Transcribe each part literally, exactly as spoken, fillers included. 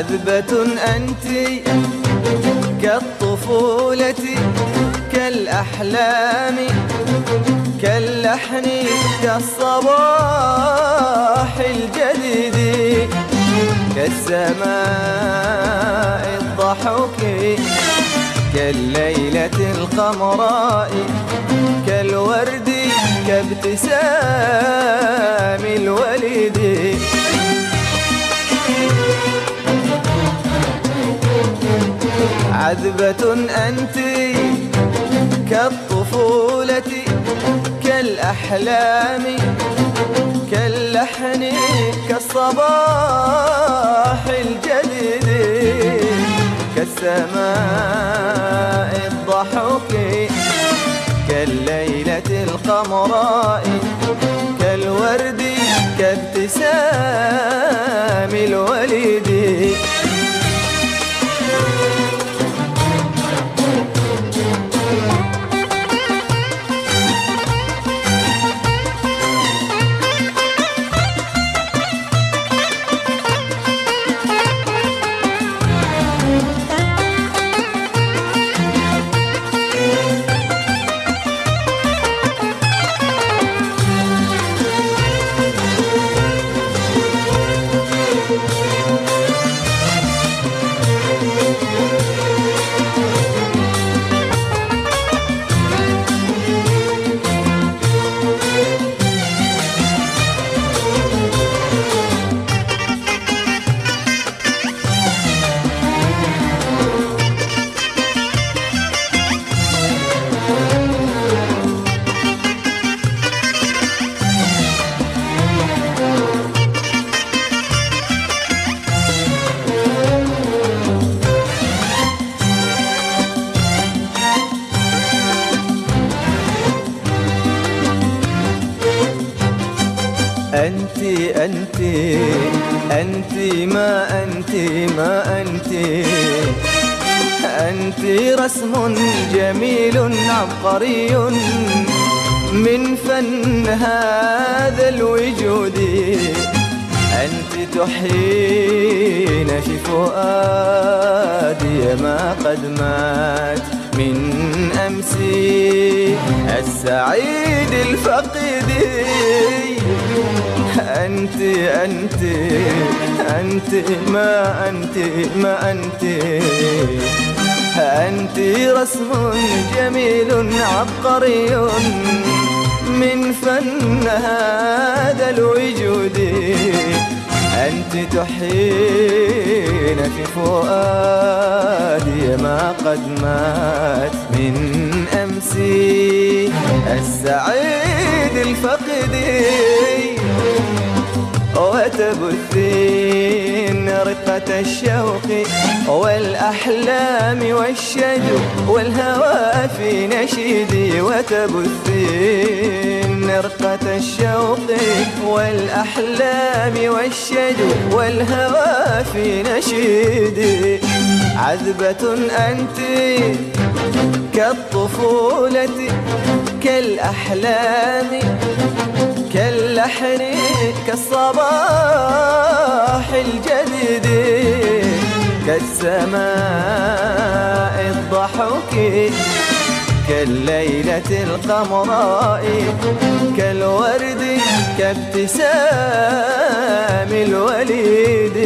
عذبة أنت كالطفولة كالأحلام كاللحن كالصباح الجديد كالسماء الضحك كالليلة القمراء كالورد كابتسام الوليد. عذبة أنت كالطفولة كالأحلام كاللحن كالصباح الجديد كالسماء الضحك كالليلة القمراء كالورد كابتسام الوليد. أنت أنت أنت ما أنت ما أنت أنت رسم جميل عبقري من فن هذا الوجود. أنت تحيين في فؤادي ما قد مات من أمسي السعيد الفقيد. أنت أنت أنت ما أنت ما أنت أنت رسم جميل عبقري من فن هذا الوجود. أنت تحيين في فؤادي ما قد مات من أمسي السعيد الفقد. وتبثين رقة الشوق والأحلام والشجو والهوى في نشيدي. وتبثين رقة الشوق والأحلام والشجو والهوى في نشيدي. عذبة أنت كالطفولة كالأحلام كاللحن كالصباح الجديد كالسماء الضحك كالليلة القمراء كالورد كابتسام الوليد.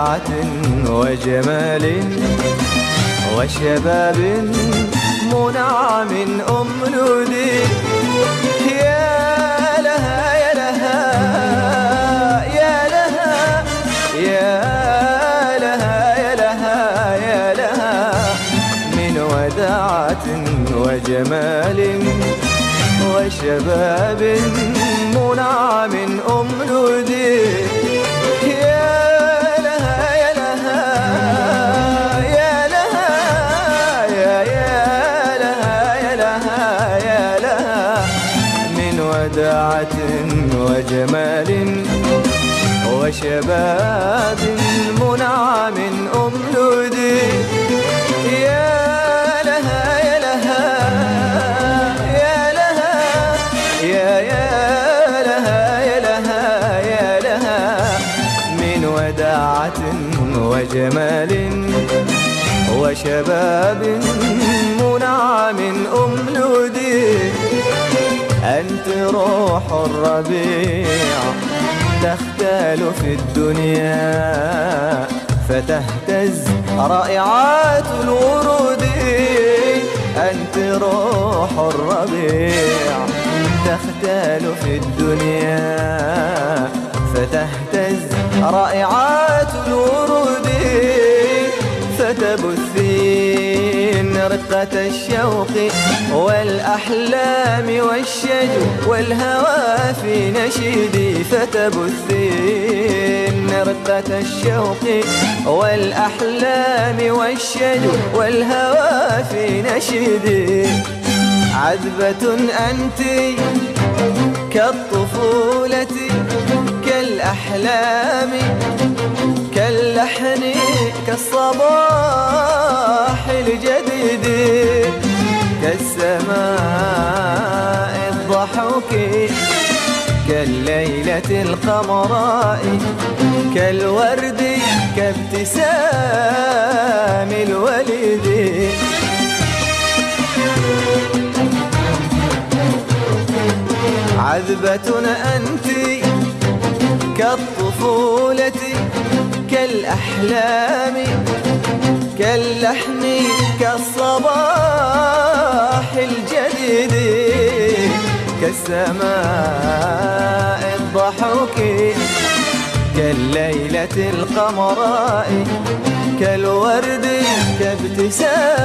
وداعة وجمال وشباب منعم أملود. يا لها يا لها يا لها يا لها يا لها يا لها من وداعة وجمال وشباب منعم أملود. يا لها يا لها يا لها يا يا لها يا لها يا لها من وداعة وجمال وشباب منعم أملود. يا لها يا لها يا لها يا يا لها يا لها يا لها من وداعة وجمال وشباب منعم أملود. أنت روح الربيع تختال في الدنيا فتهتز رائعات الورود. أنت روح الربيع تختال في الدنيا فتهتز رائعات الورود. فتبثين رقة الشوق والأحلام والشجو والهوى في نشيدي. فتبثين رقة الشوق والأحلام والشجو والهوى في نشيدي. عذبة أنت كالطفولة كالأحلام كاللحن كالصباح الجديد كالسماء الضحوك كالليلة القمراء كالورد كابتسام الوليد. عذبة أنت كالطفولة كالأحلام كاللحن كالصباح الجديد كالسماء الضحوك كالليلة القمراء كالورد كابتسام